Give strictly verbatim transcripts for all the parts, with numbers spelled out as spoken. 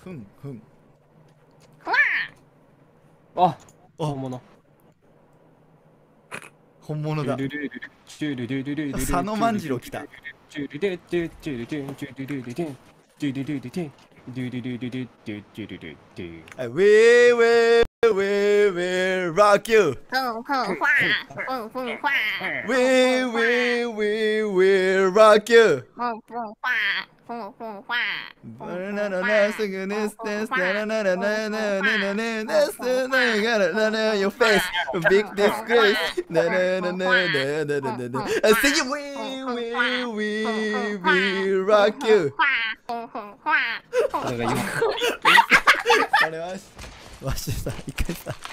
ふんふん。 あ、本物。 本物だ。佐野万次郎来た。ウェーウェーウェーウェーロッキュー。ウェーウェーウェーウェーロッキュー。バナナナスグネステスナナナナナナナナナスナナナナ your face big disgrace ナナナナナナナナナ sing it we we we we rock you あれわしわしさ一回さ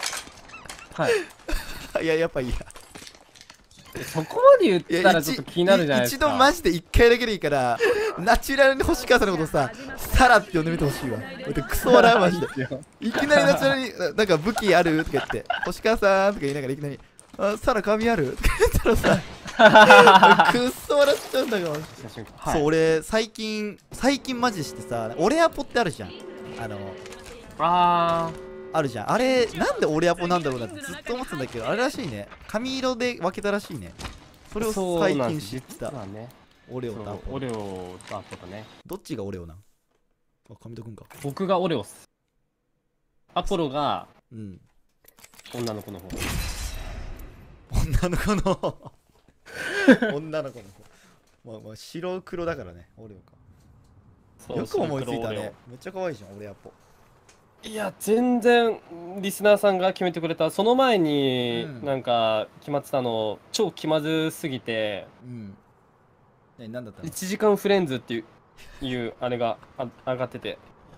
はいいややっぱいいやそこまで言ったらちょっと気になるじゃないですか。 一度マジで一回だけでいいからナチュラルに星川さんのことさサラって呼んでみてほしいわ。クソ笑うマジで。いきなりナチュラルになんか武器あるとか言って星川さんとか言いながらいきなりあサラ髪あるとか言ったらさクソ笑っちゃうんだから、はい、そう俺最近最近マジしてさオレアポってあるじゃん。あのあーあるじゃん。あれなんでオレアポなんだろうなってずっと思ってたんだけどあれらしいね。髪色で分けたらしいね。それを最近知った。 ね、 オレオとアポ。 オレオとアポだね。 どっちがオレオなん？あ、神田くんか。 僕がオレオっす。アポロがうん女の子の方。 女の子の女の子の方。まあまあ白黒だからね、オレオか。よく思いついたね。めっちゃ可愛いじゃん、オレアポ。 いや全然リスナーさんが決めてくれた。その前になんか決まってたの超気まずすぎて、 うん、え、なんだったの？ いちじかんフレンズっていういうあれがあ上がってて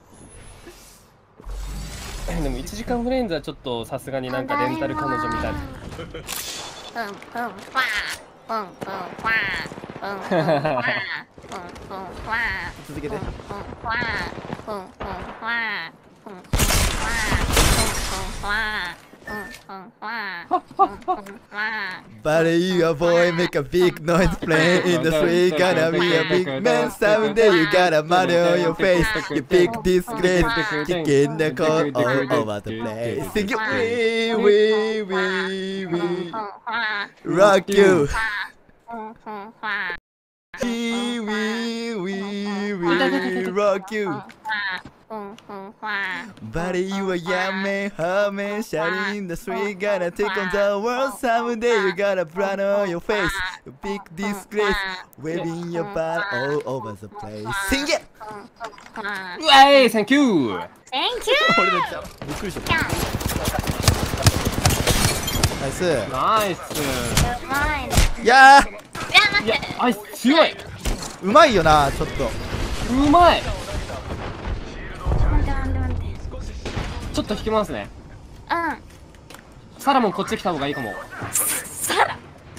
でもいちじかんフレンズはちょっとさすがになんかレンタル彼女みたいな。 続けて。But you a boy make a big noise playing in the street, gonna be a big man someday. You got a money on your face, you big disgrace, kicking the coat all over the place. Sing it, we, we, we, we, rock you. We, we, we, we, rock you. But you a young man, hot man, shouting in the street, gonna take on the world someday. You got a brand on your face, a big disgrace, waving your butt all over the place. Sing it! Hey, thank you! Thank you! 俺のちゃんびっくりした。ナイスナイス。 うまいね。 いやーいや待って。 いやあいつ強い。 うまいよな、ちょっとうまい。 待って待って待って。 ちょっと引きますね。 うん。 サラもこっち来た方がいいかも。 サラ。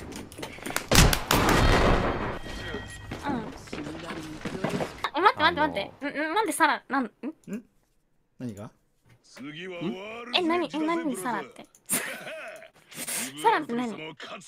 うん。え待って待って待って。んなんでサラなんん？ん？ 何が？ え何え何サラって？サラって何？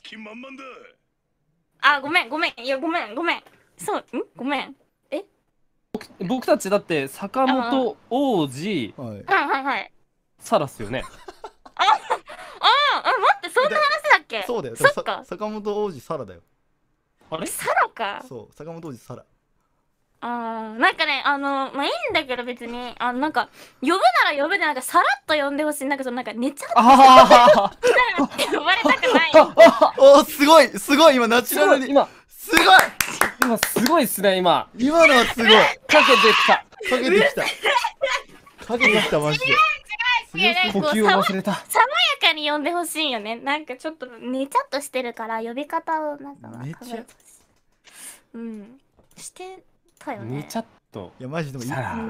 あごめんごめんいやごめんごめん。そうんごめん。え？ 僕たちだって坂本王子、 はいはいはいはい。 サラっすよね。 あああ待ってそんな話だっけ？ そうだよ。 そっか。 坂本王子サラだよ。 あれ？ サラか。 そう坂本王子サラ。 あーなんかねあのまあいいんだけど別にあのなんか呼ぶなら呼ぶでなんかさらっと呼んでほしい。なんかそのなんか寝ちゃあって呼ばれたくない。 おおすごいすごい今ナチュラルに今すごい今すごいっすね今。 今のはすごいかけてきた。 かけてきたかけてきたマジで。 呼吸を忘れた。 爽やかに呼んでほしいよね。なんかちょっと寝ちゃっとしてるから呼び方をなんか寝ちゃ考えてほしい。うんしてたよね。 寝ちゃっと。 いやマジでもいい。 サラ。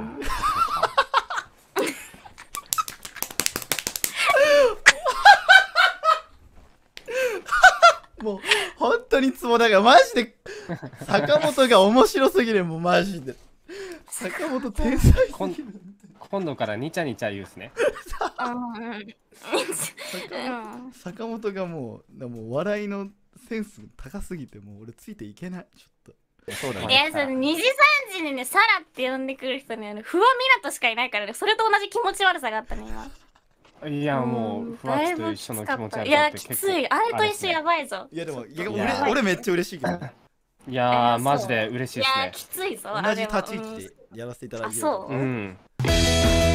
もう本当にツボだからマジで坂本が面白すぎる。もうマジで坂本天才すぎる。 今度からニチャニチャ言うっすね。 坂本がもうもう笑いのセンス高すぎてもう俺ついていけない。ちょっとそうだいね。 や、そのにじさんじにね、サラって呼んでくる人ね、あの不破湊しかいないからね、それと同じ気持ち悪さがあったね、今。 いや、もんう、ふわっちと一緒の気持ち悪いや、 さって結構きつい。あれと一緒やばいぞ。 いやでも、いやいや俺俺めっちゃ嬉しいけどね。 いやー、マジで嬉しいいや、 ですね。 きついぞ。 同じあれは立ち位置でやらせていただいてる。 あそううん。